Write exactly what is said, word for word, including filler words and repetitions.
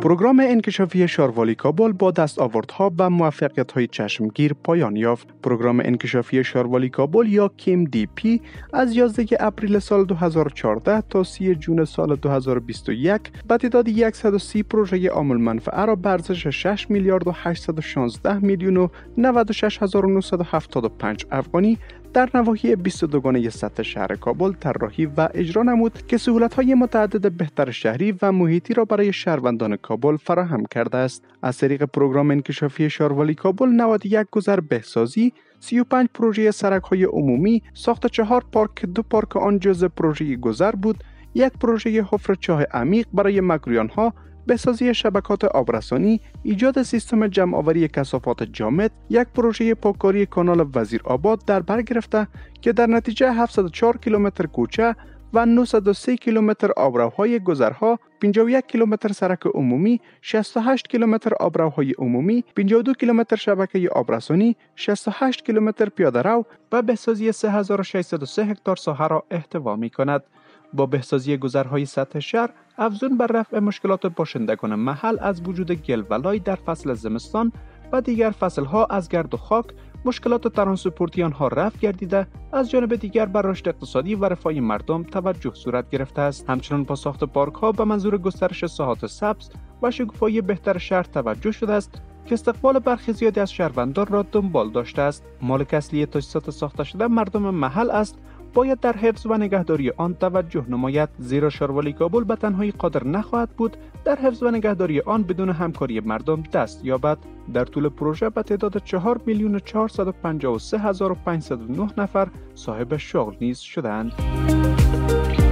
پروگرام انکشافی شاروالی کابل با دستاوردها و موفقیت‌های چشمگیر پایان یافت. پروگرام انکشافی شاروالی کابل یا کیم دی پی از یازده اپریل سال دو هزار و چهارده تا سی جون سال دو هزار و بیست و یک با تعداد صد و سی پروژه عامل منفعه را به ارزش شش میلیارد و هشتصد و شانزده میلیون و نود و شش هزار و نهصد و هفتاد و پنج افغانی در نواحی بیست و دو گانه سطح شهر کابل طراحی و اجرا نمود که سهولت‌های متعدد بهتر شهری و محیطی را برای شهروندان کابل فراهم کرده است. از طریق پروگرام انکشافی شاروالی کابل نود و یک گذر بهسازی، سی و پنج پروژه سرک‌های عمومی، ساخت چهار پارک، دو پارک آن جزء پروژه گذر بود، یک پروژه حفر چاه عمیق برای مکرویان‌ها، بسازی شبکات آبرسانی، ایجاد سیستم جمع‌آوری کثافات جامد، یک پروژه پاککاری کانال وزیر آباد در بر گرفته که در نتیجه هفتصد و چهار کیلومتر کوچه و نهصد و سه کیلومتر آبروهای گذرها، پنجاه و یک کیلومتر سرک عمومی، شصت و هشت کیلومتر آبروهای عمومی، پنجاه و دو کیلومتر شبکه آبرسانی، شصت و هشت کیلومتر پیاده‌رو و بسازی سه هزار و ششصد و سه هکتار ساحه را احتوا می‌کند. با بهسازی گذرهای سطح شهر، افزون بر رفع مشکلات باشندگان محل از وجود گل و لای در فصل زمستان و دیگر فصلها از گرد و خاک، مشکلات ترانسپورتی آنها رفع گردیده، از جانب دیگر بر رشد اقتصادی و رفاه مردم توجه صورت گرفته است. همچنان با ساخت پارک ها به منظور گسترش ساحات سبز و شکوفایی بهتر شهر توجه شده است که استقبال برخی زیادی از شهروندان را دنبال داشته است. مالک اصلی تجهیزات ساخته شده مردم محل است، باید در حفظ و نگهداری آن توجه نماید، زیرا شاروالی کابل به تنهایی قادر نخواهد بود در حفظ و نگهداری آن بدون همکاری مردم دست یابد. در طول پروژه به تعداد چهار میلیون و چهارصد و پنجاه و سه هزار و پانصد و نه نفر صاحب شغل نیز شدند.